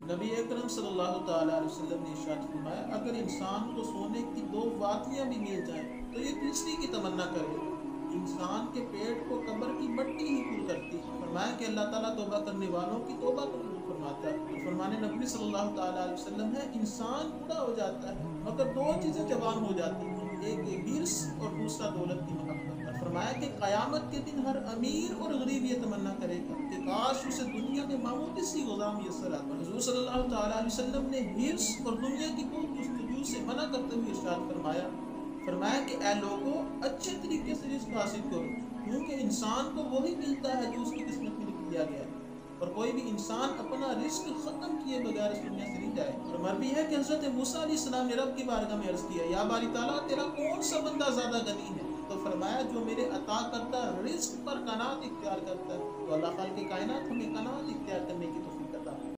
नबी अकरम सल्लल्लाहु ताला अलैहि वसल्लम ने इरशाद फरमाया, अगर इंसान को सोने की दो वादियां भी मिल जाएं तो ये तीसरी की तमन्ना करेगा। इंसान के पेट को कब्र की मट्टी ही पूरी करती है। फरमाया कि अल्लाह ताला तौबा करने वालों की तौबा कबूल फरमाता है। और फरमाने नबी सल्लल्लाहु ताला अलैहि वसल्लम है, इंसान बूढ़ा हो जाता है मगर दो चीजें जवान हो जाती हैं, एक हिर्स और दूसरा दौलत की मोहब्बत। और फरमाया कि क़यामत के दिन हर अमीर और गरीब ये तमन्ना करेगा कि काश उसे दुनिया में मामूली सी ग़िज़ा मुयस्सर आता। हुज़ूर सल्लल्लाहु ताला अलैहि वसल्लम ने हिर्स और दुनिया की बहुत जुस्तजू से मना करते हुए इरशाद फरमाया कि ऐ लोगों, अच्छे तरीके से रिज़्क़ हासिल करो, क्योंकि इंसान को वही मिलता है जो उसकी किस्मत में लिख दिया गया है, और कोई भी इंसान अपना रिस्क ख़त्म किए बगैर इस दुनिया से नहीं जाएगा। और मरवी है कि हज़रत मूसा अलैहिस्सलाम ने रब की बारगाह में अर्ज़ किया, या बारी ताला, तेरा कौन सा बंदा ज़्यादा गनी है? तो फरमाया, जो मेरे अता करता रिस्क पर कनात इख्तियार करता है। तो अल्लाह खाल के कायनात हमें कनात इख्तियार करने की